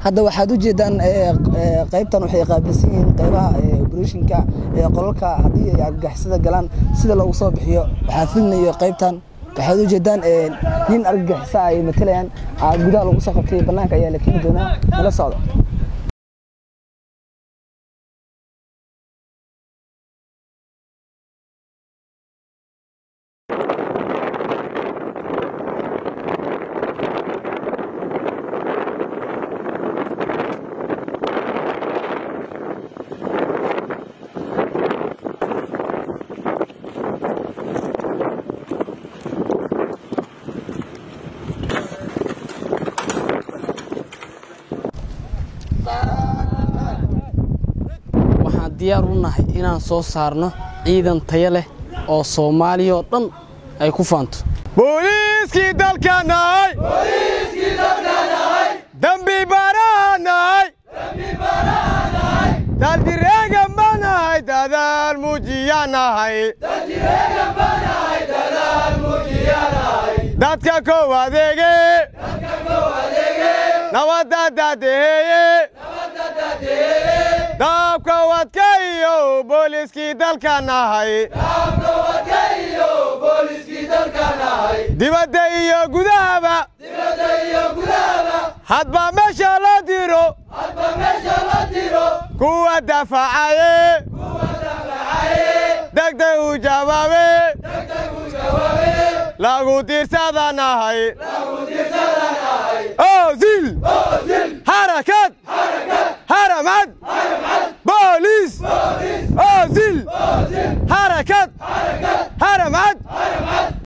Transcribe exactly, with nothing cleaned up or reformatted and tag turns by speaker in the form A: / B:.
A: hadda waxaad u jeedaan qaybtan waxay qaabilsan yihiin qaybaha operationka ee qolalka hadii ay argagixisada galaan sida loogu soo bixiyo waxaa filnayo qaybtan waxaad u jeedaan nin argagixisa ay matalayaan gudaha lagu soo qabtay banaanka ayaa la keeni doonaa nala socdo diyaar u nahay inaan soo saarno ciidan tayo leh oo Soomaaliya oo dhan ay ku faanto booliiskii dalkanahay booliiskii dalkanahay dambi baranahay dambi baranahay daldireega manahay dadaal muujiyanahay daldireega manahay dadaal muujiyanahay dadka ko adeege dadka ko adeege nabadda dadeeye nabadda dadeeye dabka wadkayo booliiskii dalkanahay dabka wadkayo booliiskii dalkanahay dibadda iyo gudahaba dibadda iyo gudahaba hadba meesha la diro hadba meesha la diro kuwa dafacaye kuwa dafacaye degdeg u jawaabe degdeg u jawaabe lagu dirsadanahay lagu dirsadanahay